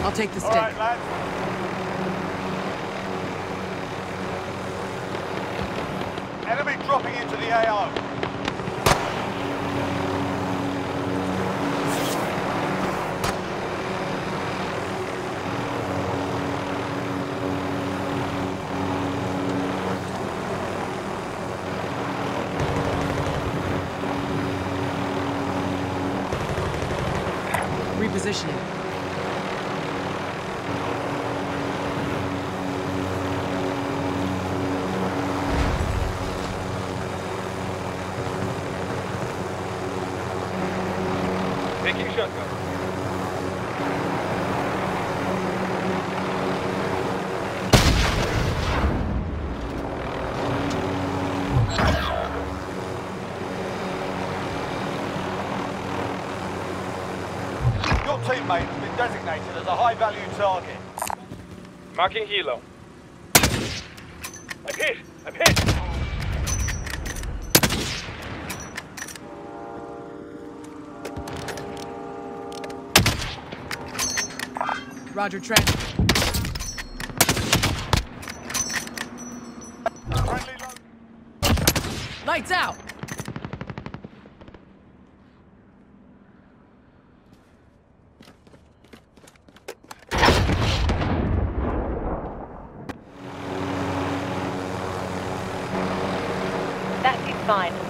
I'll take the stick. All right, lads. Enemy dropping into the AO. Repositioning. Taking shotgun. Your teammate has been designated as a high-value target. Marking helo. I'm hit! I'm hit! Roger, Trent. Friendly low. Lights out! That is fine.